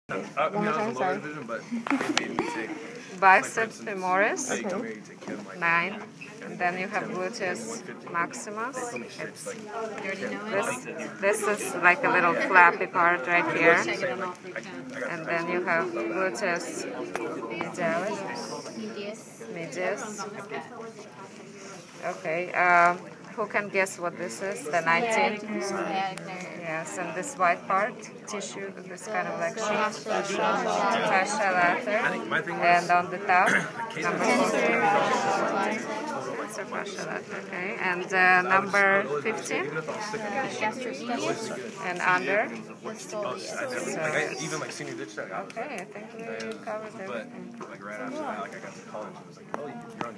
I mean, I was a lower division, but they made me take Biceps femoris, okay. 9. And then you have gluteus maximus. It's this is like a little flappy part right here. And then you have gluteus medius. Okay. Who can guess what this is? The 19? Yes, and this white part, tissue, this kind of like sheet, fascia lata, and on the top, number 14. It's a fascia lata, okay, and number 15, and under. So, Even like senior ditch that. Okay, I think we covered everything. But like right after that, like I got to college, and it was like, oh, you're on.